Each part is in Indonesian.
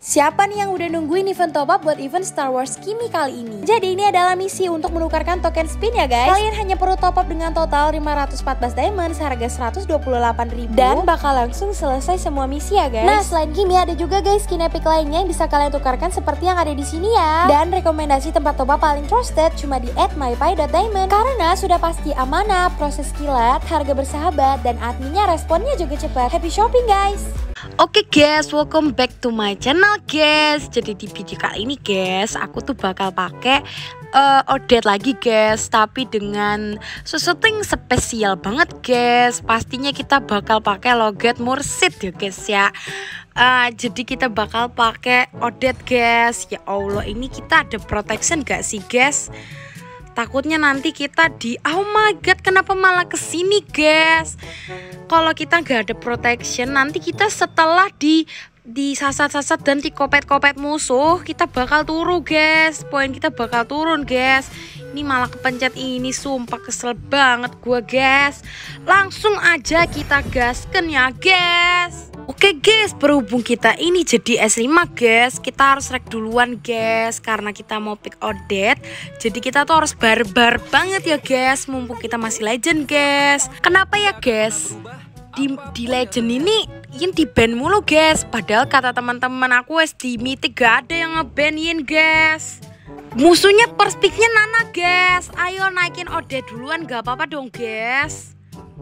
Siapa nih yang udah nungguin event top up buat event Star Wars Kimi kali ini? Jadi ini adalah misi untuk menukarkan token spin ya guys. Kalian hanya perlu top up dengan total 514 diamond seharga 128.000 dan bakal langsung selesai semua misi ya guys. Nah selain Kimi ada juga guys skin epic lainnya yang bisa kalian tukarkan seperti yang ada di sini ya. Dan rekomendasi tempat top up paling trusted cuma di @mypie.diamond karena sudah pasti amanah, proses kilat, harga bersahabat, dan adminnya responnya juga cepat. Happy shopping guys! Oke guys, welcome back to my channel guys. Jadi di video kali ini guys, aku tuh bakal pakai Odette lagi guys, tapi dengan sesuatu yang spesial banget guys. Pastinya kita bakal pakai logat mursid ya guys ya. Jadi kita bakal pakai Odette guys. Ya Allah, ini kita ada protection gak sih guys? Takutnya nanti kita oh my god, kenapa malah kesini guys? Kalau kita nggak ada protection, nanti kita setelah disasat-sasat dan dikopet-kopet musuh, kita bakal turun guys. Poin kita bakal turun guys. Ini malah kepencet ini, sumpah kesel banget gua guys. Langsung aja kita gasken ya guys. Oke guys, berhubung kita ini jadi S5 guys, kita harus rek duluan guys, karena kita mau pick Odette. Jadi kita tuh harus barbar banget ya guys, mumpung kita masih legend guys. Kenapa ya guys? Di legend ini di ban mulu guys. Padahal kata teman-teman aku di mythic gak ada yang ngebanin guys. Musuhnya first picknya Nana guys. Ayo naikin Odette duluan, gak apa-apa dong guys.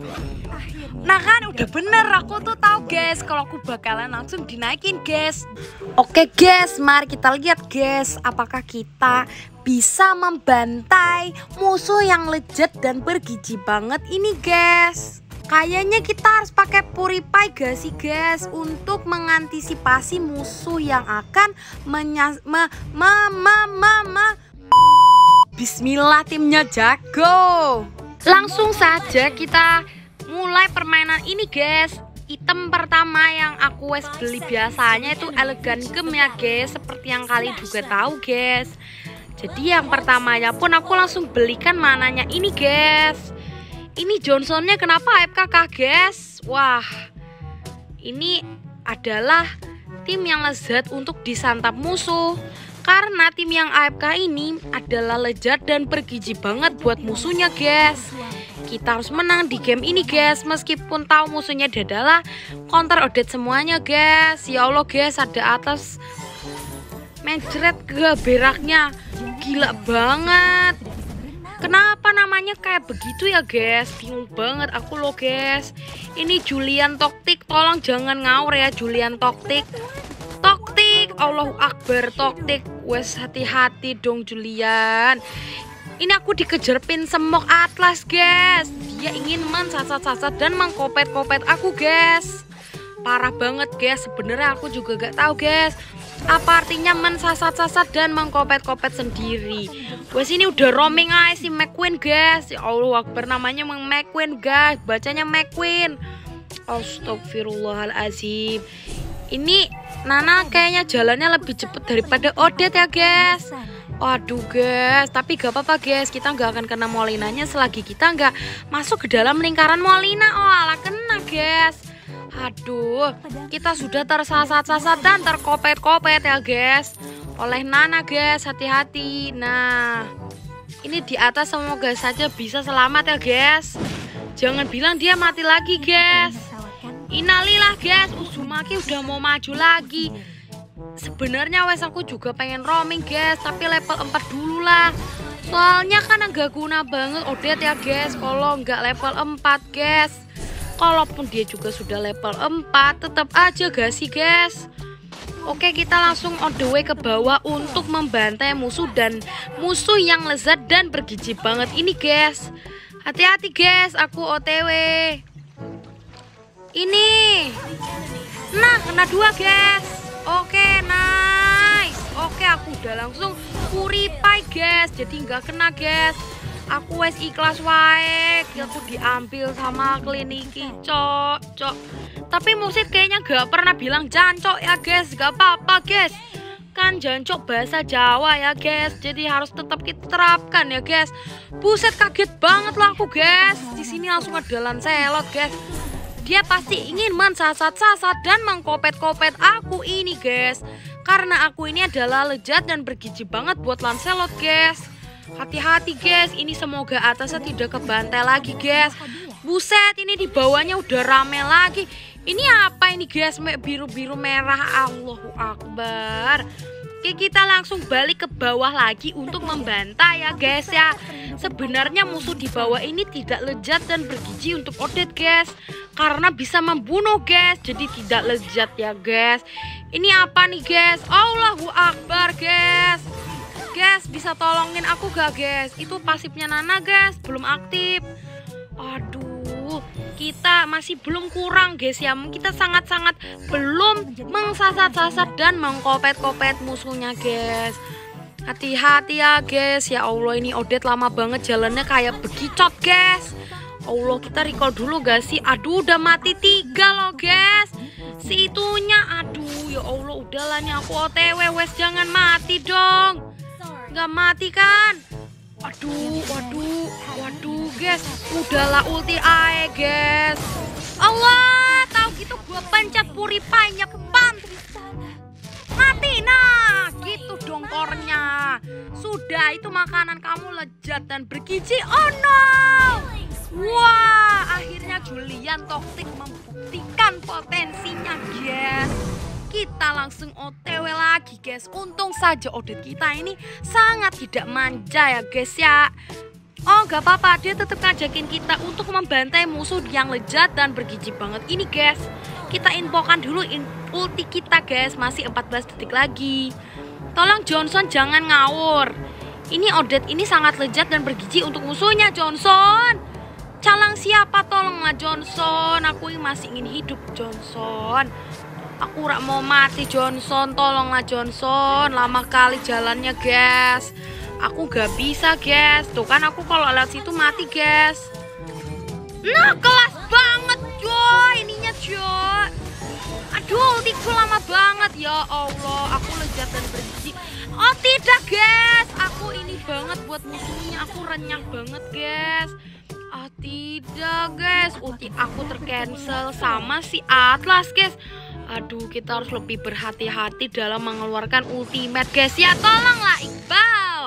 Nah kan udah bener, aku tuh tahu guys kalau aku bakalan langsung dinaikin guys. Oke guys, mari kita lihat guys, apakah kita bisa membantai musuh yang legit dan bergizi banget ini guys. Kayaknya kita harus pakai purify gak sih guys, untuk mengantisipasi musuh yang akan Bismillah, timnya jago. Langsung saja kita mulai permainan ini guys. Item pertama yang aku beli biasanya itu elegan gem ya guys, seperti yang kalian juga tahu guys. Jadi yang pertamanya pun aku langsung belikan mananya ini guys. Ini Johnsonnya kenapa AFK guys? Wah, ini adalah tim yang lezat untuk disantap musuh. Karena tim yang AFK ini adalah lezat dan bergizi banget buat musuhnya guys. Kita harus menang di game ini guys, meskipun tahu musuhnya adalah counter Odette semuanya guys. Ya Allah guys, ada atas menjret ke beraknya, gila banget. Kenapa namanya kayak begitu ya guys? Bingung banget aku loh guys. Ini Julian Toktik, tolong jangan ngawur ya Julian Toktik. Toktik, Allahu Akbar Toktik. Wes hati-hati dong Julian. Ini aku dikejar pin semok Atlas guys. Dia ingin mensasat-sasat dan mengkopet-kopet aku guys. Parah banget guys. Sebenarnya aku juga gak tahu guys apa artinya mensasat-sasat dan mengkopet-kopet sendiri. Wes ini udah roaming aja si McQueen guys. Ya Allah Akbar, namanya McQueen guys, bacanya McQueen. Astagfirullahalazim. Ini Nana kayaknya jalannya lebih cepet daripada Odette ya guys. Waduh guys, tapi gak apa-apa guys, kita nggak akan kena Molinanya selagi kita nggak masuk ke dalam lingkaran Molina. Oh alah, kena guys. Aduh, kita sudah tersasat-sasat dan terkopet-kopet ya guys oleh Nana guys, hati-hati. Nah, ini di atas semoga saja bisa selamat ya guys. Jangan bilang dia mati lagi guys. Innalillah guys, Uzumaki udah mau maju lagi. Sebenarnya wes aku juga pengen roaming guys, tapi level 4 dulu lah. Soalnya kan agak guna banget Odette ya guys kalau nggak level 4 guys. Kalaupun dia juga sudah level 4, tetap aja gak sih guys. Oke, kita langsung on the way ke bawah untuk membantai musuh dan musuh yang lezat dan bergizi banget ini guys. Hati-hati guys, aku OTW. Ini. Nah, kena 2 guys. Oke, nice. Oke, aku udah langsung purify guys, jadi nggak kena guys. Aku wes ikhlas wae, aku diambil sama kliniki cok. Tapi Mursid kayaknya gak pernah bilang jancok ya guys, gak apa-apa guys. Kan jancok bahasa Jawa ya guys, jadi harus tetap kita terapkan ya guys. Buset, kaget banget loh aku guys. Di sini langsung ada Lancelot guys. Dia pasti ingin mensasat-sasat dan mengkopet-kopet aku ini guys. Karena aku ini adalah lezat dan bergizi banget buat Lancelot guys. Hati-hati guys, ini semoga atasnya tidak kebantai lagi guys. Buset, ini di bawahnya udah rame lagi. Ini apa ini guys, biru-biru merah. Allahu Akbar. Oke, kita langsung balik ke bawah lagi untuk membantai ya guys ya. Sebenarnya musuh di bawah ini tidak lezat dan bergizi untuk Odette guys, karena bisa membunuh guys, jadi tidak lezat ya guys. Ini apa nih guys? Allahu Akbar guys. Guys, bisa tolongin aku gak guys? Itu pasifnya Nana guys, belum aktif. Aduh, kita masih belum kurang guys ya. Kita sangat-sangat belum mengsasar-sasar dan mengkopet-kopet musuhnya guys. Hati-hati ya guys. Ya Allah, ini Odette lama banget jalannya kayak begicot guys. Allah, kita recall dulu gak sih? Aduh, udah mati 3 loh guys. Si itunya, aduh ya Allah, udahlah nih aku OTW wes, jangan mati dong. Gak mati kan? Aduh, waduh guys, udahlah ulti ae guys. Allah, tahu gitu gua pencet purify-nya kepan. Mati, nah gitu dong kornya. Sudah, itu makanan kamu lezat dan bergizi. Oh no. Wah, akhirnya Julian Toxic membuktikan potensinya guys. Kita langsung OTW lagi guys. Untung saja Odette kita ini sangat tidak manja ya guys ya. Oh gak apa-apa, dia tetap ngajakin kita untuk membantai musuh yang lezat dan bergizi banget ini guys. Kita infokan dulu ulti kita guys, masih 14 detik lagi. Tolong Johnson jangan ngawur. Ini Odette ini sangat lezat dan bergizi untuk musuhnya Johnson. Calang siapa, tolonglah Johnson. Aku ini masih ingin hidup Johnson. Aku rak mau mati Johnson, tolonglah Johnson. Lama kali jalannya guys. Aku gak bisa guys. Tuh kan aku kalau lewat situ mati guys. Nah, kelas banget coy. Ininya coy. Aduh, ultiku lama banget. Ya Allah, aku lezat dan bergizi. Oh tidak guys, aku ini banget buat musuhnya. Aku renyah banget guys. Ah tidak guys, ulti aku tercancel sama si Atlas guys. Aduh, kita harus lebih berhati-hati dalam mengeluarkan ultimate guys ya. Tolonglah Iqbal.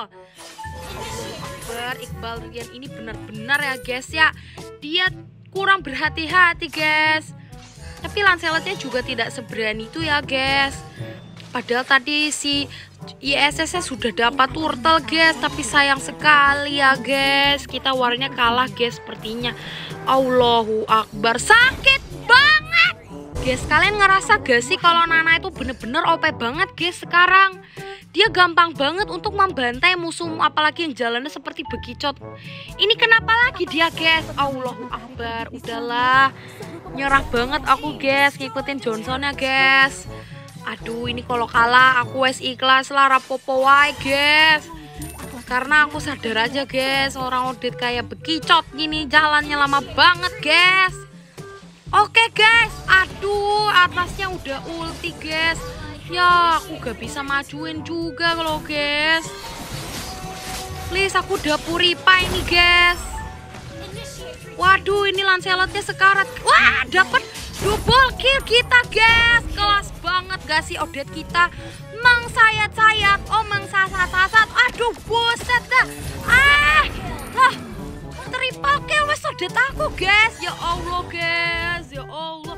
Iqbal Rian ini benar-benar ya guys ya. Dia kurang berhati-hati guys. Tapi Lancelotnya juga tidak seberani itu ya guys. Padahal tadi si ISS sudah dapat turtle guys. Tapi sayang sekali ya guys, kita warnya kalah guys sepertinya. Allahu Akbar, sakit banget guys. Kalian ngerasa gak sih kalau Nana itu bener-bener OP banget guys sekarang? Dia gampang banget untuk membantai musuhmu, apalagi yang jalannya seperti begicot. Ini kenapa lagi dia guys? Allahu Akbar, udahlah. Nyerah banget aku guys, ngikutin Johnsonnya guys. Aduh, ini kalau kalah aku wes ikhlas lah, rapopo wae guys. Karena aku sadar aja guys, orang Odette kayak begicot gini, jalannya lama banget guys. Oke guys, aduh atasnya udah ulti guys. Ya aku gak bisa majuin juga loh guys. Please, aku udah purify ini guys. Waduh, ini Lancelotnya sekarat. Wah, dapet double kill kita guys. Kelas banget gak sih Odette kita? Mengsayat-sayat, oh mengsasat-sasat. Aduh, buset dah. Triple kill wes Odette aku guys. Ya Allah guys, ya Allah.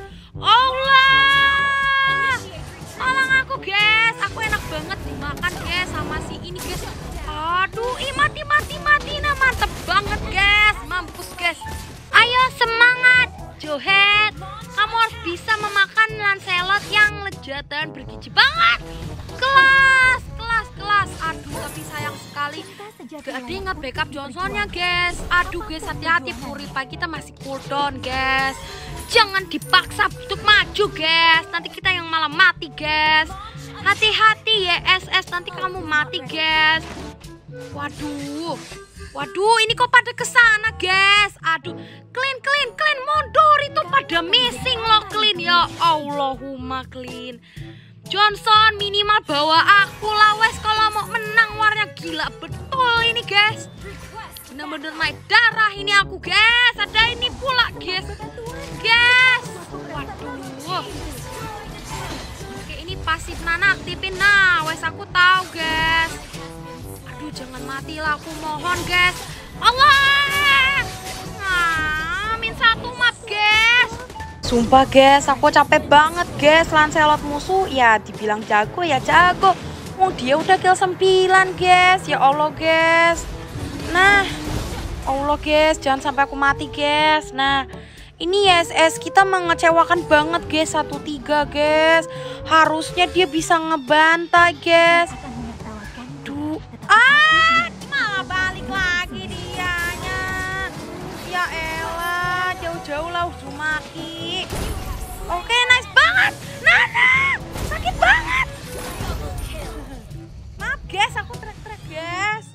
Allah, tolong aku guys. Aku enak banget dimakan guys sama si ini guys. Aduh, mati. Nah, mantep banget guys. Mampus guys. Ayo semangat Johet. Kamu harus bisa memakan Lancelot yang lezat dan bergizi banget. Kelas. Aduh, tapi sayang sekali gak ada yang nge-backup Johnsonnya guys. Aduh guys, hati-hati, purify kita masih cooldown guys. Jangan dipaksa untuk maju guys, nanti kita yang malah mati guys. Hati-hati ya SS, nanti kamu mati guys. Waduh, ini kok pada kesana guys. Aduh, clean mundur, itu pada missing loh clean. Ya Allahumma clean. Johnson minimal bawa aku lah wes kalau mau menang. Warnya gila betul ini guys. Bener-bener naik darah ini aku guys. Ada ini pula guys. Waduh. Oke, ini pas pasif Nana aktifin. Nah, wes aku tahu, guys. Aduh, jangan mati lah, aku mohon, guys. Allah. Nah, min 1 map, guys. Sumpah, guys, aku capek banget, guys. Lancelot musuh ya dibilang jago ya jago. Dia udah kill 9, guys. Ya Allah, guys. Nah, Allah, guys, jangan sampai aku mati, guys. Nah, ini YSS kita mengecewakan banget, guys. 1-3, guys. Harusnya dia bisa ngebantai, guys. Duh, malah balik lagi dianya. Ya elah, jauh-jauh lah Uzumaki. Oke, nice banget. Nana, sakit banget. Maaf, guys, aku trek-trek, guys.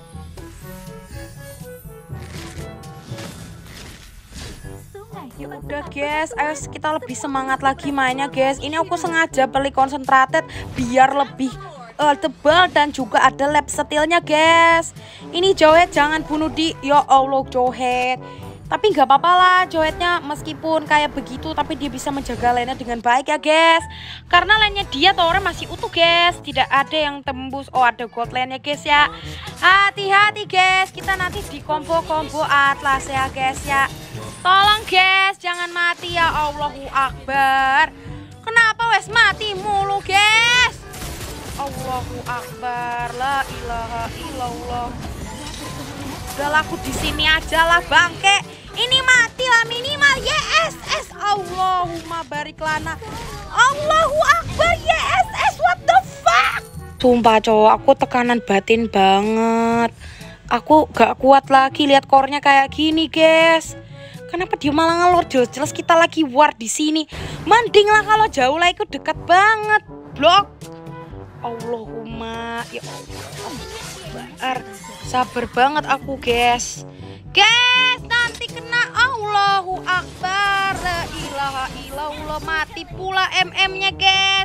Ya udah, guys, ayo kita lebih semangat lagi mainnya, guys. Ini aku sengaja beli concentrated biar lebih tebal dan juga ada lap stealnya, guys. Ini Joet jangan bunuh di. Ya Allah, Joet. Tapi nggak apa-apa lah, Joetnya meskipun kayak begitu tapi dia bisa menjaga lane-nya dengan baik ya, guys. Karena lane-nya dia towernya masih utuh, guys. Tidak ada yang tembus. Oh, ada gold lane-nya, guys ya. Hati-hati, guys. Kita nanti di combo-combo Atlas ya, guys ya. Tolong, guys, jangan mati ya. Allahu Akbar. Kenapa wes mati mulu, guys? Allahu Akbar. La ilaha illallah. Udahlah, aku di sini aja lah, bangke. Ini mati lah minimal. YSS. Allahumma barik lana. Allahu Akbar. YSS. What the fuck? Sumpah, cowok, aku tekanan batin banget. Aku gak kuat lagi lihat core-nya kayak gini, guys. Kenapa dia malah ngelor? Jelas-jelas kita lagi war di sini. Mending lah kalau jauh lah, ikut dekat banget. Blok. Allahumma, ya Allah. Sabar banget aku, guys. Guys, nanti kena. Allahu Akbar. La ilaha illallah. Mati pula MM-nya, guys.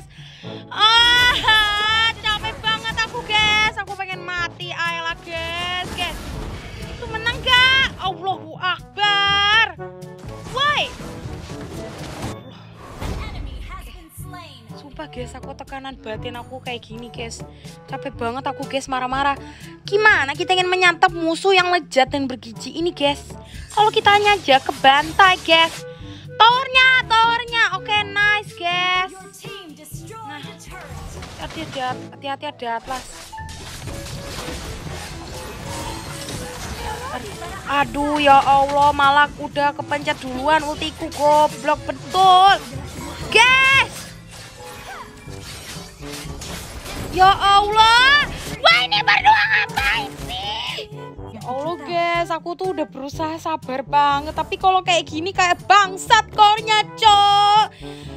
Capek banget aku, guys. Aku pengen mati. Ayolah, guys. Guys, itu menang gak? Allahu Akbar. Why? Sumpah, guys, aku tekanan batin aku kayak gini, guys. Capek banget aku, guys, marah-marah. Gimana kita ingin menyantap musuh yang lezat dan bergizi ini, guys? Kalau kita hanya aja kebantai, guys. Towernya. Oke, nice, guys. Nah, hati-hati ada Atlas. Aduh, ya Allah, malah udah kepencet duluan ultiku, goblok betul. Guys. Ya Allah. Wah, ini berdua ngapain sih? Ya Allah, guys, aku tuh udah berusaha sabar banget, tapi kalau kayak gini kayak bangsat core-nya, cok.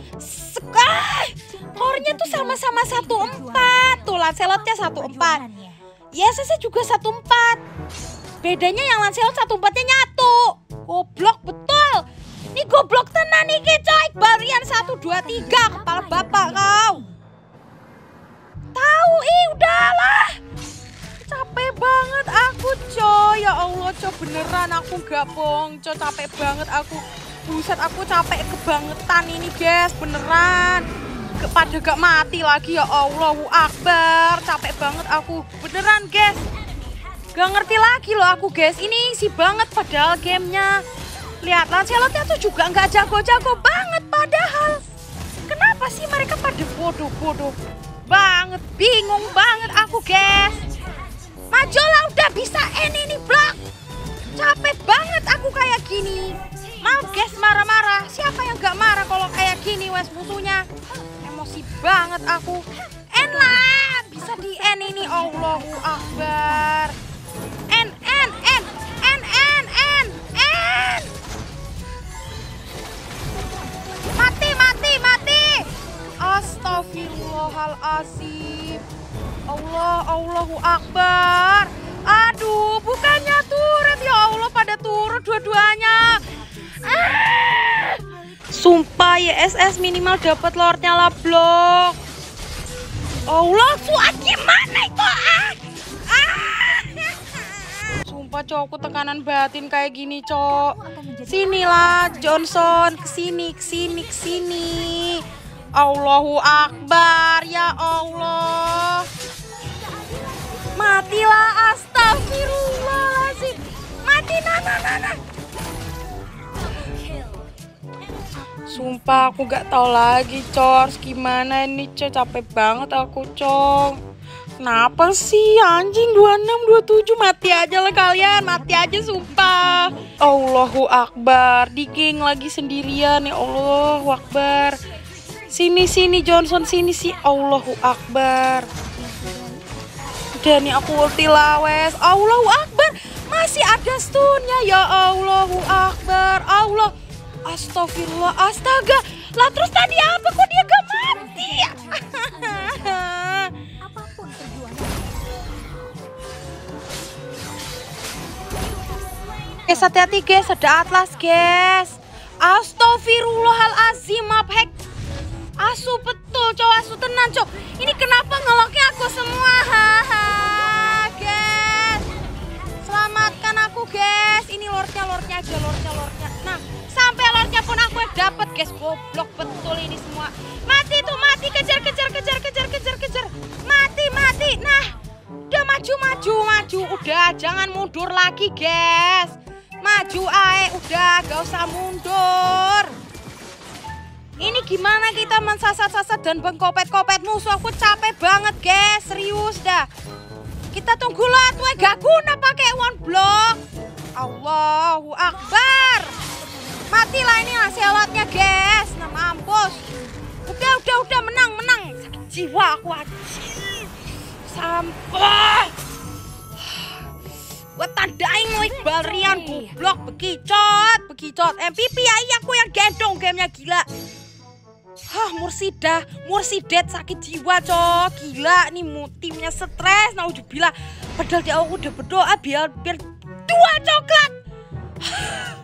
Core-nya tuh sama-sama 1-4. Tuh Lancelotnya 1-4. YSS juga 1-4. Bedanya yang Lancelot 1-4-nya nyatu. Goblok betul. Ini goblok tenan nih, coy. Barian 1, 2, 3. Kepala bapak kau. Tahu, udahlah. Capek banget aku, coy. Ya Allah, coy, beneran aku gak bohong, coy. Capek banget aku. Buset, aku capek kebangetan ini, guys. Beneran. Pada gak mati lagi, ya Allahu Akbar. Capek banget aku. Beneran, guys. Gak ngerti lagi loh aku, guys. Ini isi banget padahal gamenya. Lihat, Lancelotnya tuh juga nggak jago-jago banget padahal. Kenapa sih mereka pada bodoh-bodoh banget? Bingung banget aku, guys. Majolah, udah bisa ini blok. Capek banget aku kayak gini. Mau, guys, marah-marah. Siapa yang gak marah kalau kayak gini, wes musuhnya? Emosi banget aku. Lah, bisa di end ini. Allahu Akbar. End. Mati. Astagfirullahaladzim. Allahu Akbar. Aduh, bukannya turret, ya Allah, pada turut dua-duanya. Sumpah, YSS minimal dapat lordnya lah, blok. Allah, suat gimana itu? Sumpah, cok, aku tekanan batin kayak gini, cok. Sinilah Johnson, kesini. Allahu Akbar, ya Allah. Matilah, astagfirullahaladzim. Mati, nah. Sumpah aku gak tahu lagi, Cor. Gimana ini, Cor? Capek banget aku, Cor. Kenapa sih anjing 26, 27? Mati aja lah kalian, mati aja sumpah. Allahu Akbar, di geng lagi sendirian ya. Allahu Akbar. Sini Johnson, sini sih. Allahu Akbar. Udah nih aku ulti lawes. Allahu Akbar. Masih ada stunnya ya. Allahu Akbar. Allah. Astagfirullah. Astaga. Lah terus tadi apa kok dia gak mati? Guys, hati-hati guys, ada Atlas guys. Astagfirullahalazim, hack. Asu betul, cowok asu tenan, cowok. Ini kenapa ngeloknya aku semua? Haha, guys. Selamatkan aku, guys. Ini lordnya aja, lordnya. Nah, sampai lordnya pun aku yang dapat, guys. Goblok betul ini semua. Mati tuh, mati. Kejar. Mati. Nah, udah maju. Udah, jangan mundur lagi, guys. Maju ae, udah gak usah mundur. Ini gimana kita mensasat-sasat dan bengkopet-kopet musuh? Aku capek banget guys, serius dah. Kita tunggu lot, gak guna pakai one block. Allahu Akbar. Matilah ini lah selotnya guys. Nah mampus. Udah menang. Sakit jiwa aku aja. Sampah. Gue tandain lo Iqbal Rian goblok bekicot MVP ya aku yang gendong gamenya gila. Mursidet sakit jiwa cok, gila nih timnya stres naudzubillah. Padahal dia udah berdoa biar 2 coklat.